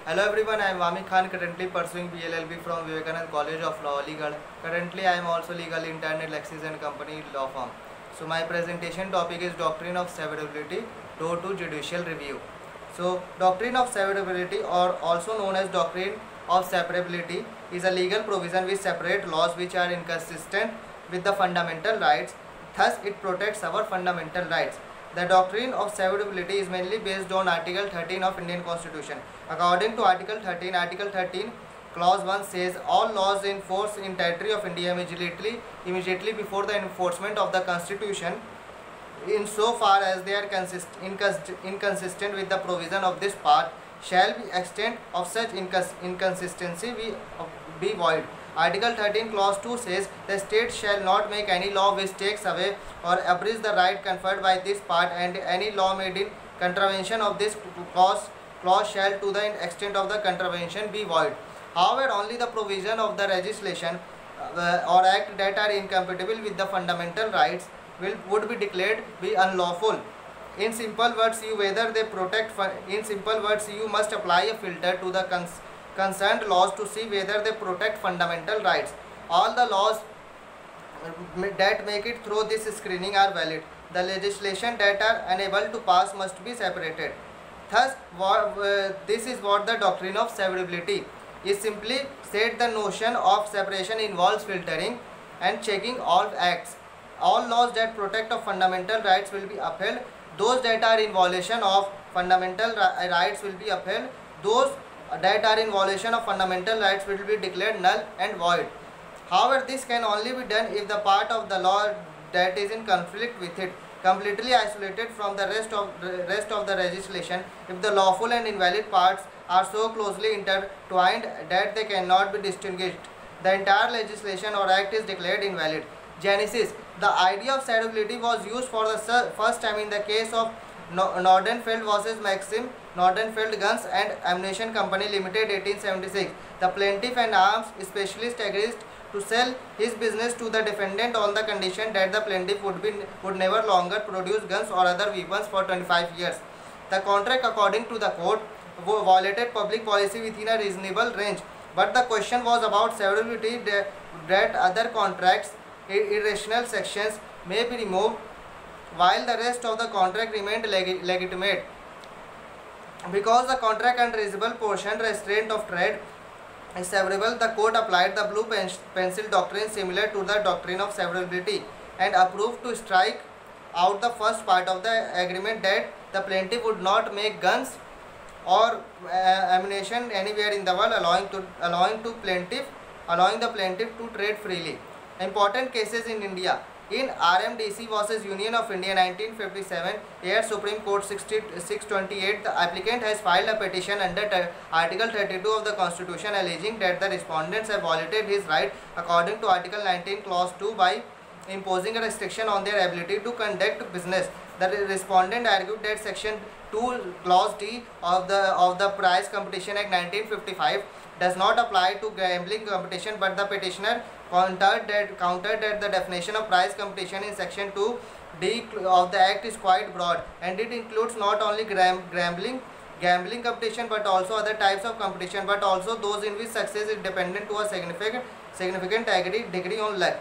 Hello everyone, I am Vami Khan, currently pursuing BLLB from Vivekanand College of Law, Aligarh. Currently, I am also legal intern at Lexis and Company Law Firm. So, my presentation topic is Doctrine of Severability, Door to Judicial Review. So, Doctrine of Severability, or also known as Doctrine of Separability, is a legal provision which separates laws which are inconsistent with the fundamental rights. Thus, it protects our fundamental rights. The doctrine of severability is mainly based on Article 13 of Indian Constitution. According to Article 13, Clause 1 says all laws in force in territory of India immediately before the enforcement of the Constitution, insofar as they are inconsistent with the provision of this part, shall be extent of such inconsistency be void. Article 13 clause 2 says the state shall not make any law which takes away or abridges the right conferred by this part, and any law made in contravention of this clause shall to the extent of the contravention be void. However, only the provision of the legislation or act that are incompatible with the fundamental rights would be declared be unlawful. In simple words, you must apply a filter to the concerned laws to see whether they protect fundamental rights. All the laws that make it through this screening are valid. The legislation that are unable to pass must be separated. Thus, this is what the doctrine of severability is. Simply said, the notion of separation involves filtering and checking all acts. All laws that protect of fundamental rights will be upheld. Those that are in violation of fundamental rights will be upheld. Those that are in violation of fundamental rights will be declared null and void. However, this can only be done if the part of the law that is in conflict with it completely isolated from the rest of the legislation. If the lawful and invalid parts are so closely intertwined that they cannot be distinguished, the entire legislation or act is declared invalid. Genesis. The idea of severability was used for the first time in the case of Nordenfeld vs. Maxim Nordenfeld Guns and Ammunition Company Limited, 1876. The plaintiff, an arms specialist, agreed to sell his business to the defendant on the condition that the plaintiff would never longer produce guns or other weapons for 25 years. The contract, according to the court, violated public policy within a reasonable range, but the question was about severability, that other contracts irrational sections may be removed while the rest of the contract remained legitimate. Because the contract unreasonable portion restraint of trade is severable, the court applied the blue pencil doctrine similar to the doctrine of severability and approved to strike out the first part of the agreement, that the plaintiff would not make guns or ammunition anywhere in the world, allowing the plaintiff to trade freely. Important cases in India. In RMDC vs. Union of India 1957, here Supreme Court 628, the applicant has filed a petition under Article 32 of the Constitution alleging that the respondents have violated his right according to Article 19 Clause 2 by imposing a restriction on their ability to conduct business. The respondent argued that Section 2 Clause D of the Prize Competition Act 1955 does not apply to gambling competition, but the petitioner countered that the definition of prize competition in Section 2 D of the Act is quite broad, and it includes not only gambling competition but also other types of competition, but also those in which success is dependent to a significant degree on luck.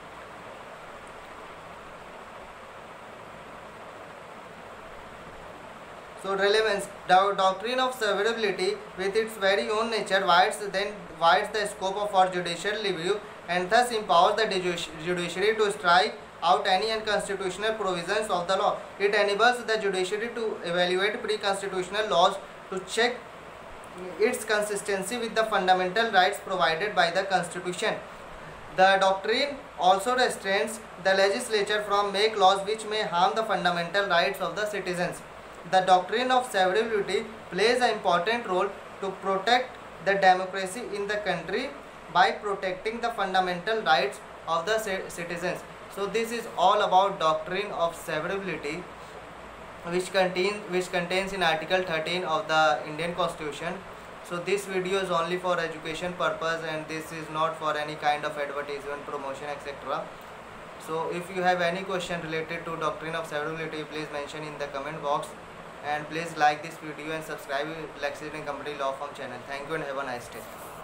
So, relevance. The doctrine of severability with its very own nature wides the scope for judicial review, and thus empowers the judiciary to strike out any unconstitutional provisions of the law. It enables the judiciary to evaluate pre-constitutional laws to check its consistency with the fundamental rights provided by the Constitution. The doctrine also restrains the legislature from make laws which may harm the fundamental rights of the citizens. The doctrine of severability plays an important role to protect the democracy in the country by protecting the fundamental rights of the citizens. So this is all about doctrine of severability, which contains in Article 13 of the Indian Constitution. So this video is only for education purpose, and this is not for any kind of advertisement, promotion, etc. So if you have any question related to doctrine of severability, please mention in the comment box. and please like this video and subscribe Lexington Company Law Firm channel. Thank you and have a nice day.